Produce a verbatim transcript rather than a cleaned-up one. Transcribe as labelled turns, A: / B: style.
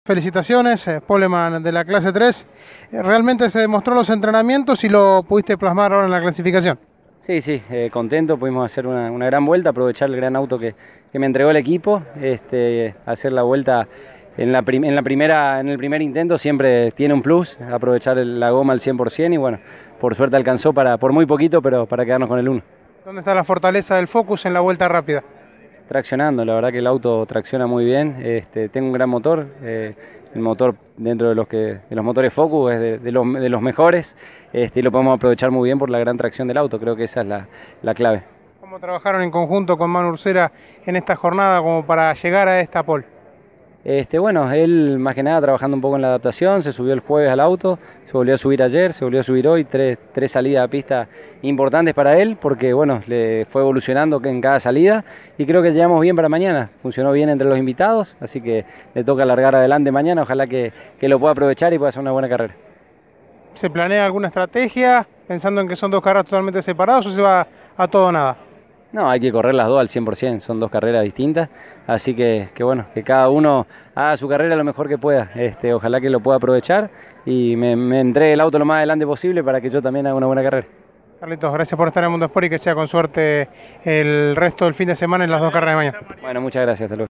A: felicitaciones, eh, poleman de la clase tres. Eh, ¿Realmente se demostró los entrenamientos y lo pudiste plasmar ahora en la clasificación?
B: Sí, sí, eh, contento, pudimos hacer una, una gran vuelta, aprovechar el gran auto que, que me entregó el equipo, este, hacer la vuelta en la, prim en la primera, en el primer intento siempre tiene un plus, aprovechar el, la goma al cien por cien y bueno, por suerte alcanzó para, por muy poquito, pero para quedarnos con el uno.
A: ¿Dónde está la fortaleza del Focus en la vuelta rápida?
B: Traccionando, la verdad que el auto tracciona muy bien, este, tengo un gran motor, eh, el motor dentro de los, que, de los motores Focus es de, de, los, de los mejores, este, y lo podemos aprovechar muy bien por la gran tracción del auto, creo que esa es la, la clave.
A: ¿Cómo trabajaron en conjunto con Manu Ursera en esta jornada como para llegar a esta pole?
B: Este, bueno, él más que nada trabajando un poco en la adaptación, se subió el jueves al auto, se volvió a subir ayer, se volvió a subir hoy, tres, tres salidas a pista importantes para él, porque bueno, le fue evolucionando en cada salida y creo que llegamos bien para mañana, funcionó bien entre los invitados, así que le toca largar adelante mañana, ojalá que, que lo pueda aprovechar y pueda hacer una buena carrera.
A: ¿Se planea alguna estrategia pensando en que son dos carreras totalmente separadas o se va a todo o nada?
B: No, hay que correr las dos al cien por cien, son dos carreras distintas, así que, que bueno, que cada uno haga su carrera lo mejor que pueda, este, ojalá que lo pueda aprovechar y me, me entregue el auto lo más adelante posible para que yo también haga una buena carrera.
A: Carlitos, gracias por estar en Mundo Sport y que sea con suerte el resto del fin de semana en las dos carreras de mañana.
B: Bueno, muchas gracias, hasta luego.